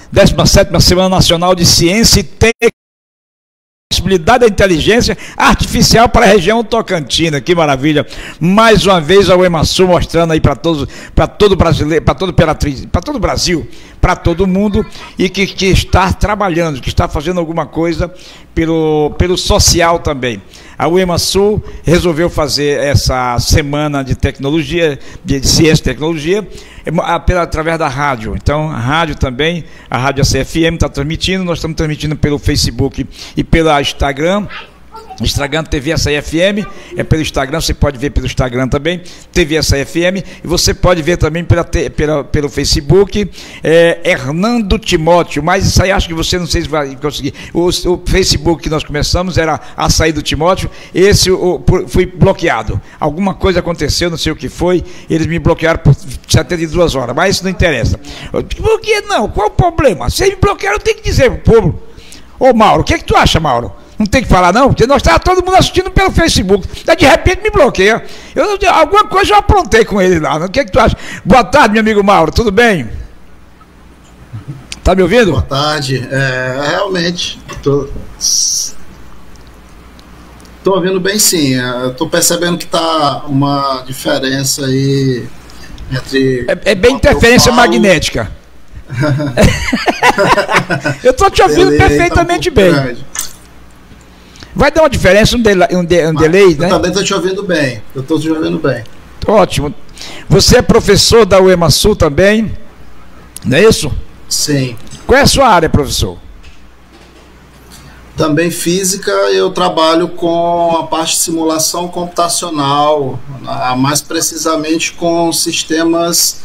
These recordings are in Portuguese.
17ª Semana Nacional de Ciência e Tecnologia, possibilidade da inteligência artificial para a região tocantina. Que maravilha! Mais uma vez a UEMASul mostrando aí para todo brasileiro, para todo o Brasil, para todo mundo, e que está trabalhando, que está fazendo alguma coisa pelo social também. A UEMASul resolveu fazer essa semana de tecnologia, de ciência e tecnologia, através da rádio. Então, a rádio também, a Rádio ACFM está transmitindo, nós estamos transmitindo pelo Facebook e pela Instagram TV ACFM, é pelo Instagram, você pode ver pelo Instagram também, TV ACFM, e você pode ver também pelo Facebook, Hernando Timóteo, mas isso aí acho que você não sei se vai conseguir. O Facebook que nós começamos era Açaí do Timóteo, esse foi bloqueado, alguma coisa aconteceu, não sei o que foi, eles me bloquearam por 72 horas, mas isso não interessa. Por que não? Qual o problema? Se eles me bloquearam, eu tenho que dizer pro povo. Ô Mauro, o que tu acha, Mauro? Não tem que falar, não? Porque nós estávamos todo mundo assistindo pelo Facebook. Daí, de repente, me bloqueia. Alguma coisa eu aprontei com ele lá. O que tu acha? Boa tarde, meu amigo Mauro. Tudo bem? Tá me ouvindo? Boa tarde. Realmente. Tô ouvindo bem, sim. Tô percebendo que tá uma diferença aí entre... É bem interferência magnética. Eu tô te ouvindo perfeitamente bem. Grande. Vai dar uma diferença, um delay, né? Eu também estou te ouvindo bem. Eu estou te ouvindo bem. Ótimo. Você é professor da UEMASul também, não é isso? Sim. Qual é a sua área, professor? Também física, eu trabalho com a parte de simulação computacional, mais precisamente com sistemas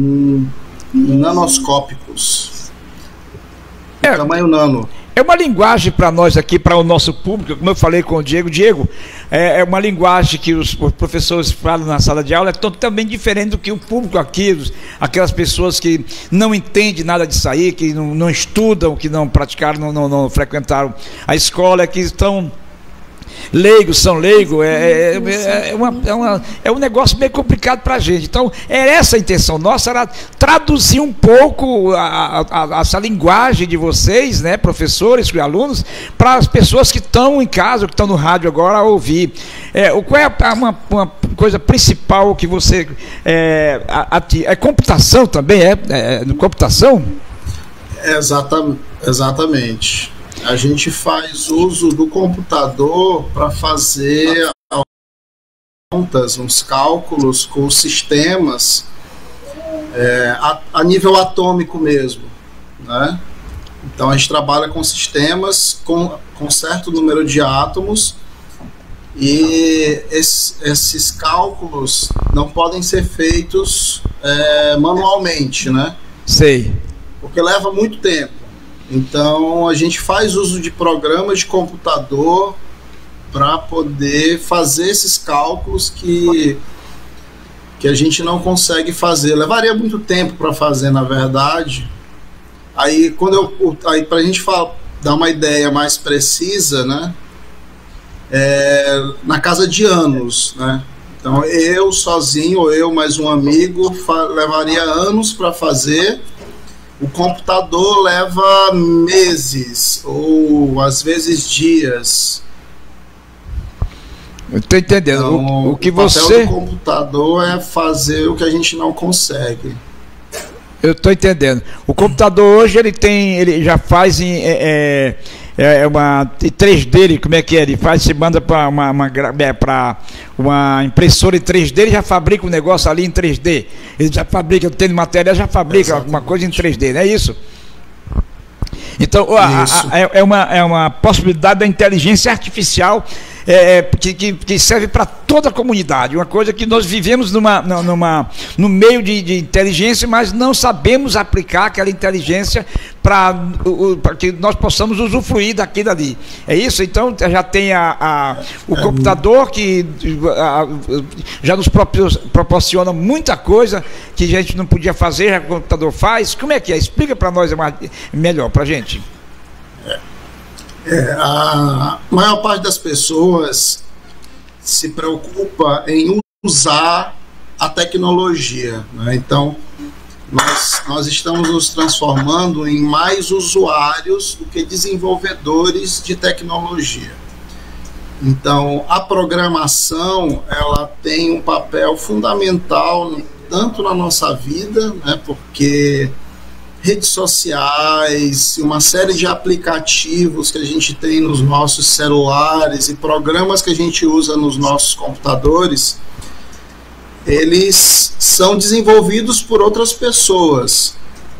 nanoscópicos. Tamanho nano. É uma linguagem para nós aqui, para o nosso público, como eu falei com o Diego. Diego, é uma linguagem que os professores falam na sala de aula, é totalmente diferente do que o público aqui, aquelas pessoas que não entendem nada disso aí, que não estudam, que não praticaram, não frequentaram a escola, que estão... são leigos, é um negócio meio complicado para a gente. Então, era essa a intenção nossa, era traduzir um pouco essa linguagem de vocês, né, professores e alunos, para as pessoas que estão em casa, que estão no rádio agora, a ouvir. Qual é uma coisa principal que você... computação também? Computação? Exatamente. A gente faz uso do computador para fazer contas, uns cálculos com sistemas a nível atômico mesmo, né? Então a gente trabalha com sistemas com certo número de átomos, e esses cálculos não podem ser feitos manualmente, né? Sei. Porque leva muito tempo. Então a gente faz uso de programas de computador para poder fazer esses cálculos que a gente não consegue fazer. Levaria muito tempo para fazer, na verdade. Aí para a gente dar uma ideia mais precisa, né? Na casa de anos, né? Então eu sozinho, ou eu mais um amigo, levaria anos para fazer. O computador leva meses, ou às vezes dias. Eu estou entendendo. Então, o que o papel você... do computador é fazer o que a gente não consegue. Eu estou entendendo. O computador hoje ele já faz em 3D, como é que é? Ele faz, se manda para uma impressora em 3D, ele já fabrica um negócio ali em 3D. Ele já fabrica, tem material, já fabrica alguma coisa em 3D, não é isso? Então, é uma possibilidade da inteligência artificial que serve para toda a comunidade. Uma coisa que nós vivemos no meio de inteligência, mas não sabemos aplicar aquela inteligência para que nós possamos usufruir daquilo ali. É isso? Então, já tem o computador que já nos proporciona muita coisa que a gente não podia fazer, já que o computador faz. Como é que é? Explica para nós melhor, para a gente. A maior parte das pessoas se preocupa em usar a tecnologia, né? Então, nós estamos nos transformando em mais usuários do que desenvolvedores de tecnologia. Então, a programação, ela tem um papel fundamental tanto na nossa vida, né, porque redes sociais, uma série de aplicativos que a gente tem nos nossos celulares e programas que a gente usa nos nossos computadores, eles são desenvolvidos por outras pessoas.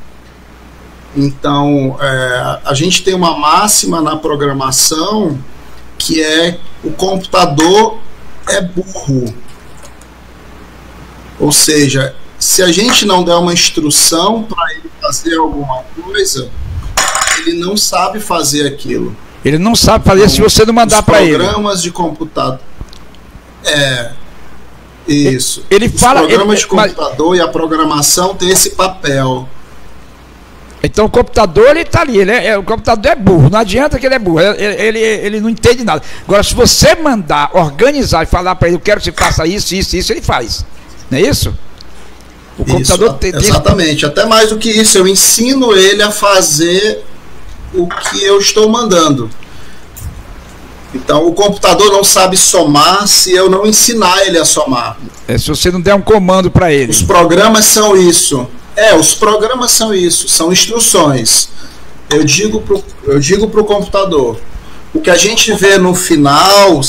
Então, a gente tem uma máxima na programação que é: o computador é burro. Ou seja, se a gente não der uma instrução para ele fazer alguma coisa, ele não sabe fazer aquilo. Ele não sabe fazer então, se você não mandar para ele. Os programas de computador... Isso. Ele fala, os programas de computador e a programação tem esse papel. Então o computador, ele está ali, o computador é burro, não adianta que ele é burro, ele não entende nada. Agora, se você mandar organizar e falar para ele: eu quero que você faça isso, isso, isso, ele faz. Não é isso? O computador tem... Exatamente, até mais do que isso, eu ensino ele a fazer o que eu estou mandando. Então, o computador não sabe somar se eu não ensinar ele a somar. Se você não der um comando para ele. Os programas são isso. Os programas são isso, são instruções. Eu digo pro computador. O que a gente vê no final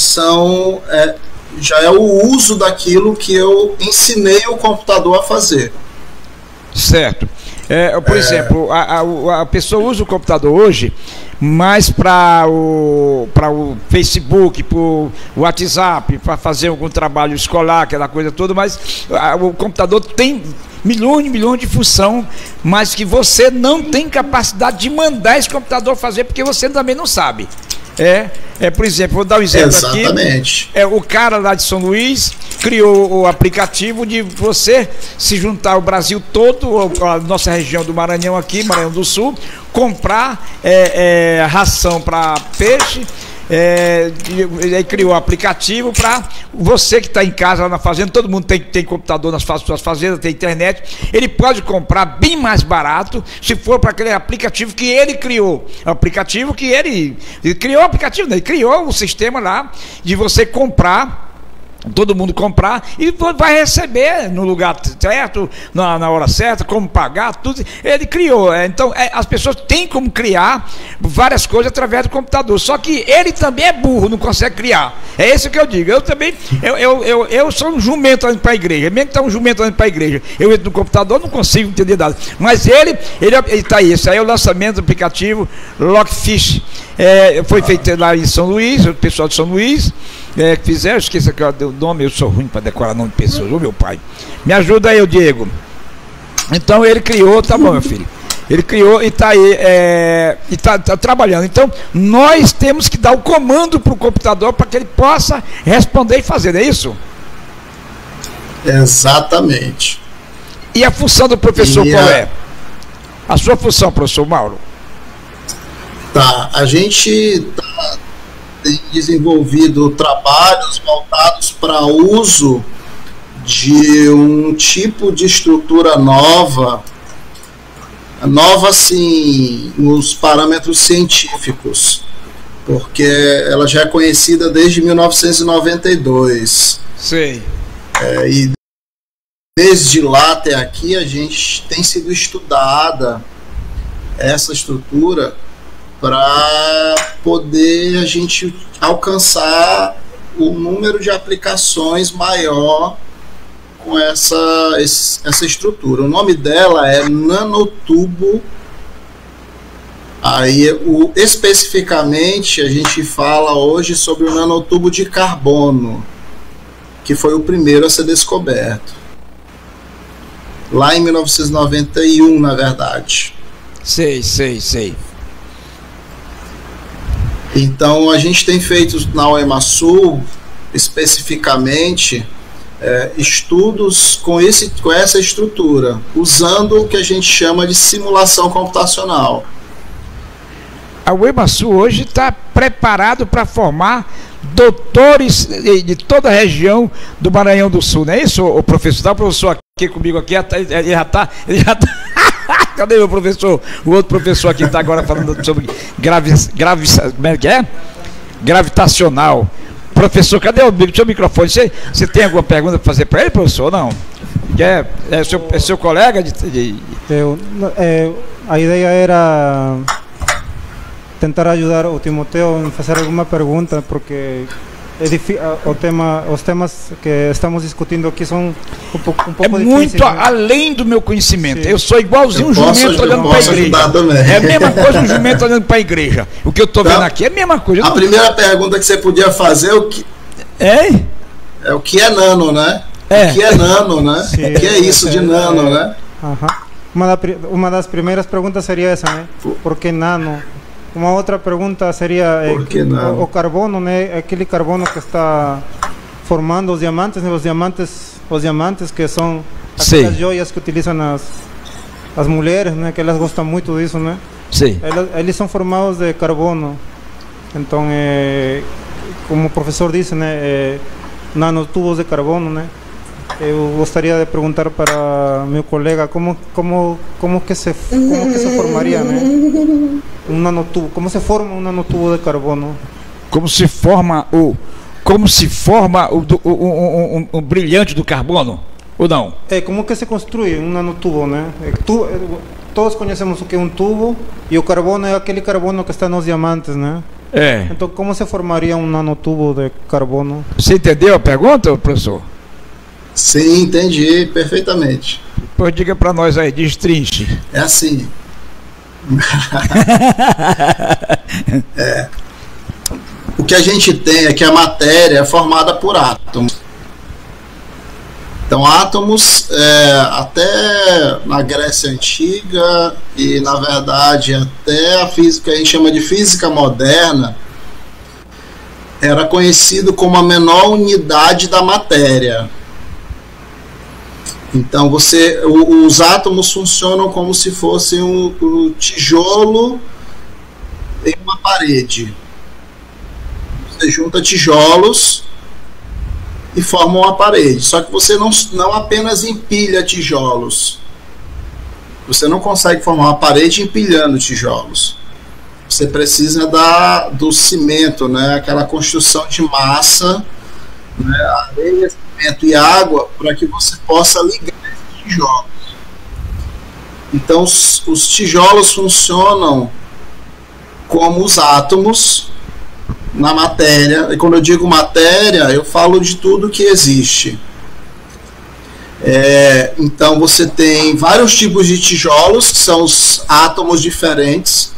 já é o uso daquilo que eu ensinei o computador a fazer. Certo. Por exemplo, a pessoa usa o computador hoje mais para o Facebook, para o WhatsApp, para fazer algum trabalho escolar, aquela coisa toda, mas o computador tem milhões de função, mas que você não tem capacidade de mandar esse computador fazer, porque você também não sabe. Por exemplo, vou dar um exemplo. Exatamente. Aqui. O cara lá de São Luís criou o aplicativo de você se juntar ao Brasil todo, a nossa região do Maranhão aqui, Maranhão do Sul, comprar ração para peixe. Ele criou o aplicativo para você que está em casa lá na fazenda. Todo mundo tem computador nas suas fazendas, tem internet. Ele pode comprar bem mais barato se for para aquele aplicativo que ele criou. O aplicativo que ele criou, ele criou o sistema lá de você comprar. Todo mundo comprar e vai receber no lugar certo, na hora certa, como pagar, tudo. Ele criou. Então, as pessoas têm como criar várias coisas através do computador. Só que ele também é burro, não consegue criar. É isso que eu digo. Eu também, eu sou um jumento indo para a igreja. Mesmo que está um jumento indo para a igreja, eu entro no computador, não consigo entender nada. Mas ele está aí. Isso aí é o lançamento do aplicativo Lockfish. Foi feito lá em São Luís, o pessoal de São Luís. Que fizeram, esqueça que o nome, eu sou ruim para decorar nome de pessoas, meu pai. Me ajuda aí, Diego. Então ele criou, tá bom, meu filho. Ele criou e está aí, e tá trabalhando. Então nós temos que dar o comando para o computador para que ele possa responder e fazer, não é isso? Exatamente. E a função do professor qual é? A sua função, professor Mauro? Tá, a gente tem desenvolvido trabalhos voltados para uso de um tipo de estrutura nova assim, nos parâmetros científicos, porque ela já é conhecida desde 1992. Sei. E desde lá até aqui a gente tem sido estudada essa estrutura para poder a gente alcançar o número de aplicações maior com essa estrutura. O nome dela é nanotubo. Aí, especificamente, a gente fala hoje sobre o nanotubo de carbono, que foi o primeiro a ser descoberto. Lá em 1991, na verdade. Sei. Então, a gente tem feito na UEMASul, especificamente, estudos com essa estrutura, usando o que a gente chama de simulação computacional. A UEMASul hoje está preparado para formar doutores de toda a região do Maranhão do Sul, não é isso, o professor? Tá o professor aqui comigo aqui, ele já tá cadê meu professor? O outro professor aqui está agora falando sobre como é que é? Gravitacional. Professor, cadê o seu microfone? Você tem alguma pergunta para fazer para ele, professor? Não? É seu colega? A ideia era tentar ajudar o Timoteo a fazer alguma pergunta, porque os temas que estamos discutindo aqui são um pouco difíceis. Muito além do meu conhecimento. Sim. Eu sou igualzinho um jumento olhando para a igreja. É a mesma coisa um jumento olhando para a igreja. O que eu estou vendo aqui é a mesma coisa. A primeira pergunta que você podia fazer é o que... É o que é nano, né? O que é nano, né? Sim, o que é isso de nano, né? Uma das primeiras perguntas seria essa, né? Por que nano? Uma outra pergunta seria o carbono, né? Aquele carbono que está formando os diamantes, né? Os diamantes que são aquelas joias que utilizam as mulheres, né? Que elas gostam muito disso, né? Sim. Eles são formados de carbono. Então, como o professor disse, né? Nanotubos de carbono, né? Eu gostaria de perguntar para meu colega como que se formaria, né? Um nanotubo. Como se forma um nanotubo de carbono? Como se forma o brilhante do carbono? Ou não? Como que se construi um nanotubo, né? Todos conhecemos o que é um tubo, e o carbono é aquele carbono que está nos diamantes, né? Então, como se formaria um nanotubo de carbono? Você entendeu a pergunta, professor? Sim, entendi perfeitamente. Pois diga para nós aí, destrinche. É assim. O que a gente tem é que a matéria é formada por átomos. Então, átomos, até na Grécia Antiga e, na verdade, até a física que a gente chama de física moderna, era conhecido como a menor unidade da matéria. Então, os átomos funcionam como se fosse um tijolo em uma parede. Você junta tijolos e forma uma parede. Só que você não apenas empilha tijolos. Você não consegue formar uma parede empilhando tijolos. Você precisa do cimento, né? Aquela construção de massa, né? Areia, cimento e água, para que você possa ligar esses tijolos. Então, os tijolos funcionam como os átomos na matéria. E quando eu digo matéria, eu falo de tudo que existe. Então, você tem vários tipos de tijolos, que são os átomos diferentes.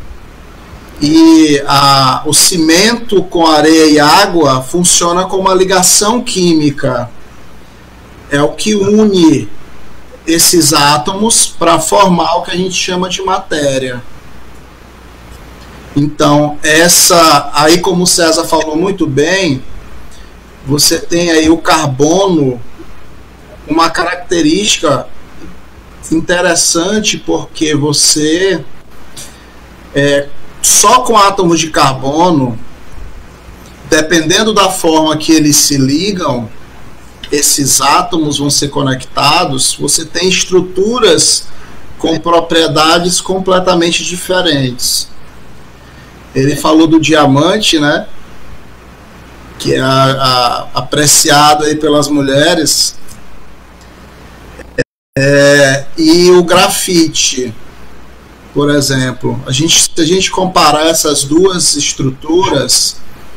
E o cimento com areia e água funciona como uma ligação química. É o que une esses átomos para formar o que a gente chama de matéria. Então, aí, como o César falou muito bem, você tem aí o carbono, uma característica interessante, porque você só com átomos de carbono, dependendo da forma que eles se ligam, esses átomos vão ser conectados, você tem estruturas com propriedades completamente diferentes. Ele falou do diamante, né? Que é apreciado aí pelas mulheres. E o grafite, por exemplo. Se a gente comparar essas duas estruturas,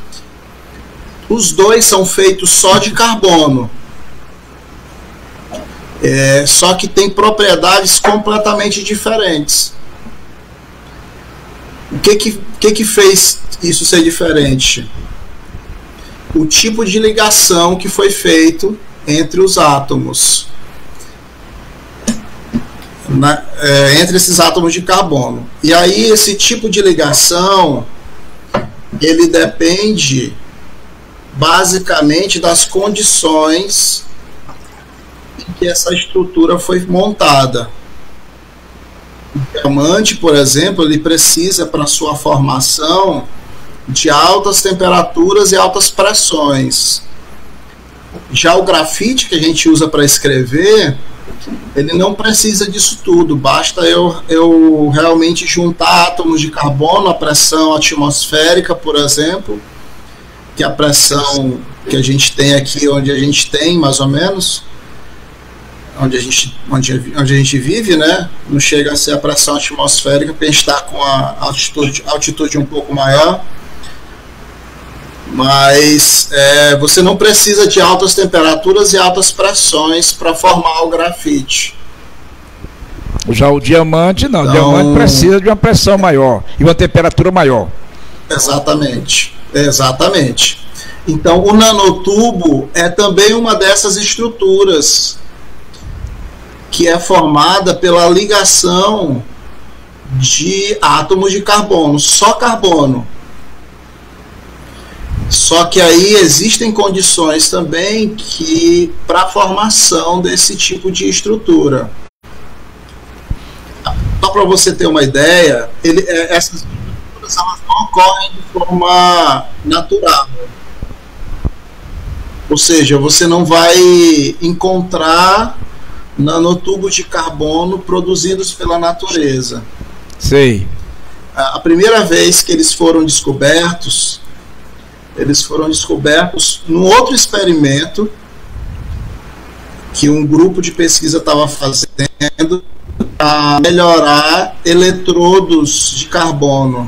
os dois são feitos só de carbono. Só que tem propriedades completamente diferentes. O que fez isso ser diferente? O tipo de ligação que foi feito entre os átomos, entre esses átomos de carbono. E aí esse tipo de ligação, ele depende basicamente das condições em que essa estrutura foi montada. O diamante, por exemplo, ele precisa, para sua formação, de altas temperaturas e altas pressões. Já o grafite que a gente usa para escrever, ele não precisa disso tudo, basta eu realmente juntar átomos de carbono à pressão atmosférica, por exemplo, que é a pressão que a gente tem aqui, onde a gente tem, mais ou menos, onde a gente vive, né? Não chega a ser a pressão atmosférica, porque a gente está com a altitude um pouco maior. Mas você não precisa de altas temperaturas e altas pressões para formar o grafite. Já o diamante não, o diamante precisa de uma pressão maior e uma temperatura maior. Exatamente, exatamente. Então o nanotubo é também uma dessas estruturas que é formada pela ligação de átomos de carbono, só carbono. Só que aí existem condições também que para a formação desse tipo de estrutura. Só para você ter uma ideia, essas estruturas elas não ocorrem de forma natural. Ou seja, você não vai encontrar nanotubos de carbono produzidos pela natureza. Sei. A primeira vez que eles foram descobertos num outro experimento que um grupo de pesquisa estava fazendo para melhorar eletrodos de carbono.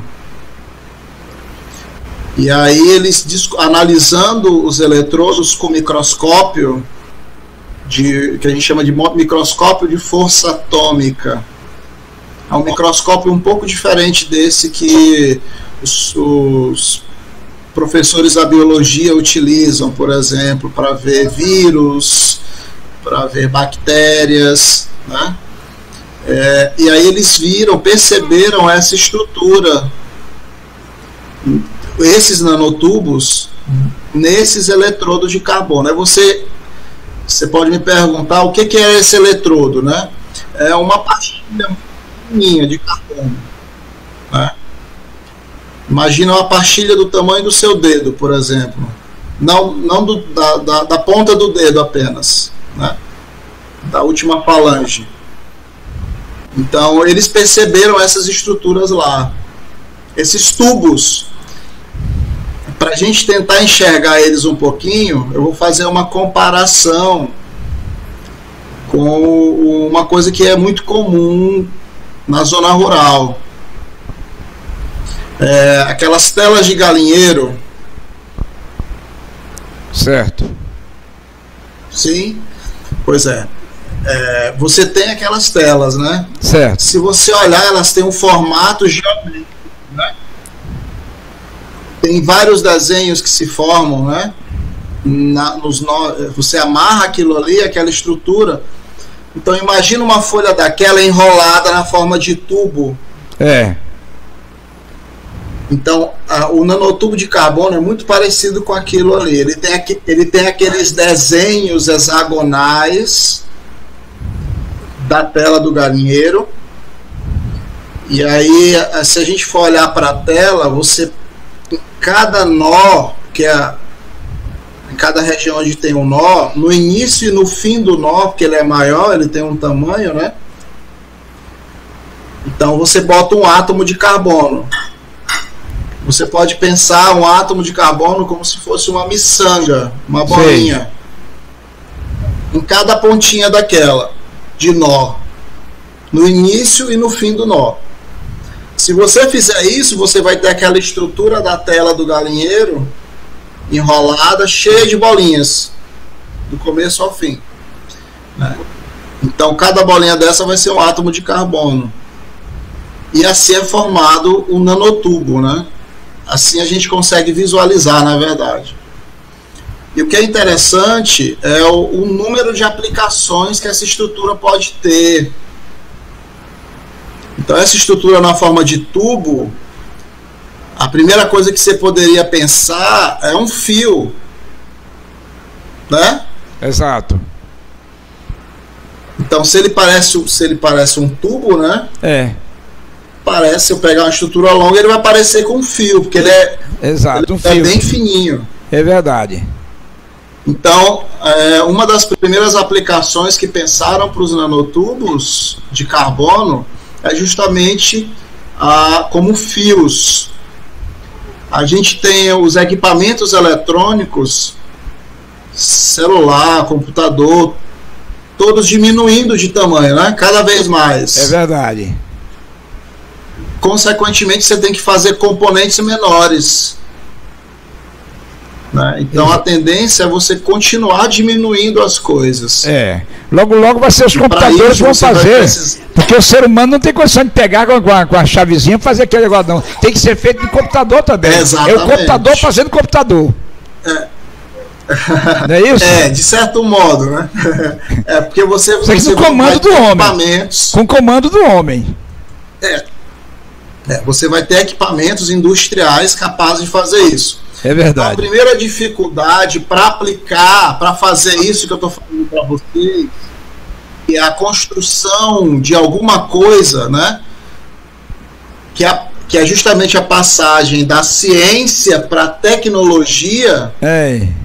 E aí eles, analisando os eletrodos com microscópio, que a gente chama de microscópio de força atômica. É um microscópio um pouco diferente desse que os professores da biologia utilizam, por exemplo, para ver vírus, para ver bactérias, né? E aí eles perceberam essa estrutura, esses nanotubos, nesses eletrodos de carbono. Aí você pode me perguntar o que é esse eletrodo, né? É uma pastilha fininha de carbono, né? Imagina uma pastilha do tamanho do seu dedo, por exemplo. Não da ponta do dedo apenas, né? Da última falange. Então, eles perceberam essas estruturas lá. Esses tubos, para a gente tentar enxergar eles um pouquinho, eu vou fazer uma comparação com uma coisa que é muito comum na zona rural. Aquelas telas de galinheiro. Certo. Sim, pois é. Você tem aquelas telas, né? Certo. Se você olhar, elas têm um formato geométrico, né? Tem vários desenhos que se formam, né? Você amarra aquilo ali, aquela estrutura. Então imagina uma folha daquela enrolada na forma de tubo. Então o nanotubo de carbono é muito parecido com aquilo ali. Ele tem aqueles desenhos hexagonais da tela do galinheiro. E aí, se a gente for olhar para a tela, em cada nó, em cada região onde tem um nó, no início e no fim do nó, porque ele é maior, ele tem um tamanho, né? Então você bota um átomo de carbono. Você pode pensar um átomo de carbono como se fosse uma miçanga, uma bolinha. Sim. Em cada pontinha daquela, de nó. No início e no fim do nó. Se você fizer isso, você vai ter aquela estrutura da tela do galinheiro enrolada, cheia de bolinhas, do começo ao fim. Então cada bolinha dessa vai ser um átomo de carbono. E assim é formado o nanotubo, né? Assim a gente consegue visualizar, na verdade. E o que é interessante é o número de aplicações que essa estrutura pode ter. Então essa estrutura na forma de tubo, a primeira coisa que você poderia pensar é um fio, né? Exato. Então se ele parece um tubo, né? parece, se eu pegar uma estrutura longa, ele vai parecer com um fio, porque ele é, exato, ele é bem fininho. É verdade. Então, uma das primeiras aplicações que pensaram para os nanotubos de carbono é justamente como fios. A gente tem os equipamentos eletrônicos, celular, computador, todos diminuindo de tamanho, né? Cada vez mais. É verdade. Consequentemente, você tem que fazer componentes menores. Né? Então, a tendência é você continuar diminuindo as coisas. Logo, logo vai ser os computadores que vão fazer. Porque o ser humano não tem condição de pegar com a chavezinha e fazer aquele negócio, não. Tem que ser feito no computador também. Exatamente. É o computador fazendo computador. Não é isso? De certo modo, né? Porque você com comando do homem. Com comando do homem. Você vai ter equipamentos industriais capazes de fazer isso. É verdade. Então, a primeira dificuldade para aplicar, para fazer isso que eu estou falando para vocês, é a construção de alguma coisa, né? Que é justamente a passagem da ciência para a tecnologia. Né?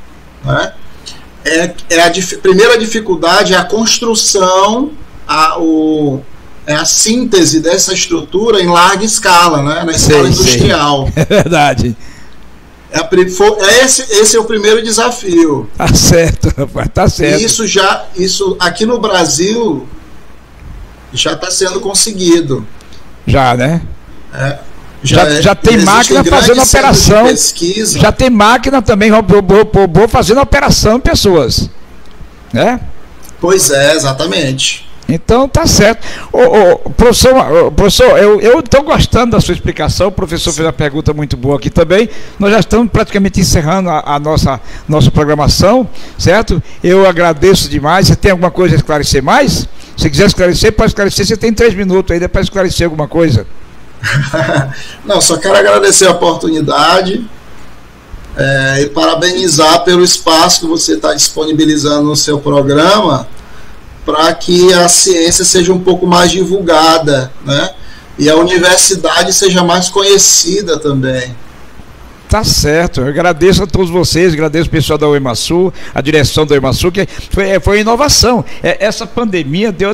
Primeira dificuldade é a construção, é a síntese dessa estrutura em larga escala, né? Na escala industrial. É verdade. Esse é o primeiro desafio. Tá certo, rapaz, tá certo. E isso aqui no Brasil já está sendo conseguido. Já, né? Já tem máquina fazendo operação. Já tem máquina também, robô fazendo operação em pessoas. Né? Pois é, exatamente. Então tá certo. Professor, eu estou gostando da sua explicação. O professor fez uma pergunta muito boa aqui também. Nós já estamos praticamente encerrando a nossa programação, certo? Eu agradeço demais. Você tem alguma coisa a esclarecer mais? Se quiser esclarecer, pode esclarecer. Você tem 3 minutos ainda para esclarecer alguma coisa. Não, só quero agradecer a oportunidade e parabenizar pelo espaço que você está disponibilizando no seu programa, para que a ciência seja um pouco mais divulgada, né? E a universidade seja mais conhecida também. Tá certo, eu agradeço a todos vocês, agradeço o pessoal da UEMASul, a direção da UEMASul, que foi inovação. Essa pandemia deu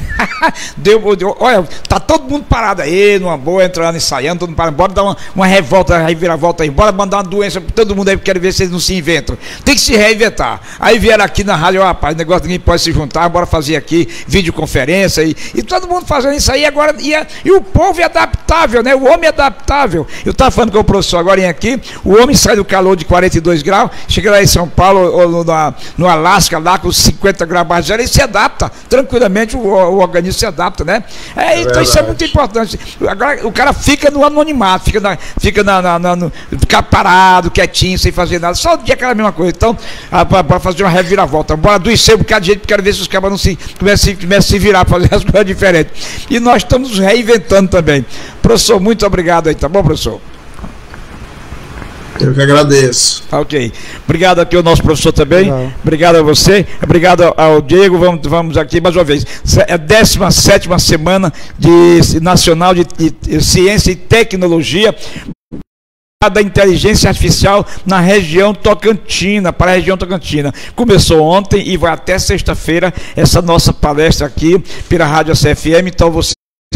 olha, tá todo mundo parado aí, numa boa, entrando, ensaiando, todo mundo parado, bora dar uma revolta, reviravolta aí, bora mandar uma doença para todo mundo aí, quero ver se eles não se inventam. Tem que se reinventar. Aí vieram aqui na rádio, rapaz, o negócio ninguém pode se juntar, bora fazer aqui videoconferência e todo mundo fazendo isso aí agora, e o povo é adaptável, né? O homem é adaptável. Eu estava falando com o professor agora aqui. O homem sai do calor de 42 graus, chega lá em São Paulo ou no Alasca, lá com 50 graus mais zero, ele se adapta, tranquilamente o organismo se adapta, né? Então isso é muito importante. Agora o cara fica no anonimato, fica parado, quietinho, sem fazer nada, só o dia aquela mesma coisa. Então, para fazer uma reviravolta, bora adoecer um bocado de jeito, quero ver se os cabas não começam a se virar para fazer as coisas diferentes. E nós estamos reinventando também. Professor, muito obrigado aí, tá bom, professor? Eu que agradeço. Ok. Obrigado aqui ao nosso professor também. Obrigado a você. Obrigado ao Diego. Vamos aqui mais uma vez. É a 17ª semana nacional de ciência e tecnologia da inteligência artificial na região tocantina, para a região tocantina. Começou ontem e vai até sexta-feira essa nossa palestra aqui pela Rádio CFM. Então você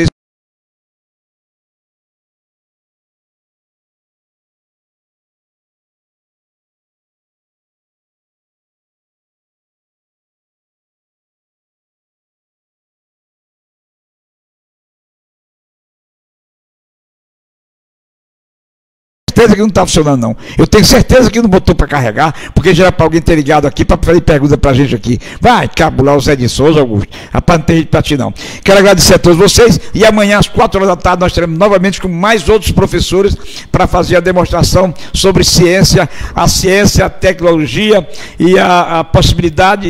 certeza que não está funcionando, não. Eu tenho certeza que não botou para carregar, porque já era para alguém ter ligado aqui para fazer pergunta para a gente aqui. Vai cabular o Zé de Souza, Augusto. Rapaz, não tem jeito para ti, não. Quero agradecer a todos vocês e amanhã às 4h nós teremos novamente com mais outros professores para fazer a demonstração sobre ciência, a tecnologia e a possibilidade